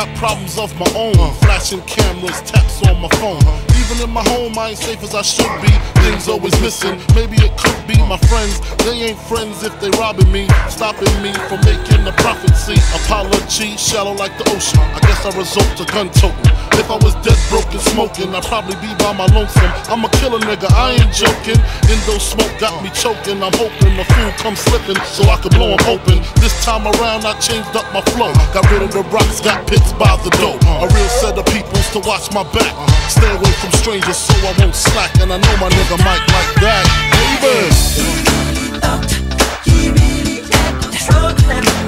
got problems of my own. Flashing cameras, taps on my phone. Even in my home, I ain't safe as I should be. Things always missing. Maybe it could be my friends. They ain't friends if they robbing me, stopping me from making the prophecy. Apology, shallow like the ocean. I guess I resort to gun toting. If I was dead, broke and smoking, I'd probably be by my lonesome. I'm a killer nigga, I ain't joking. Indo smoke got me choking. I'm hoping the fool comes slipping so I can blow him open. This time around, I changed up my flow. Got rid of the rocks, got pits by the door. A real set of peoples to watch my back. Stay away from strangers so I won't slack. And I know my nigga might like that. Baby. He really had the struggle.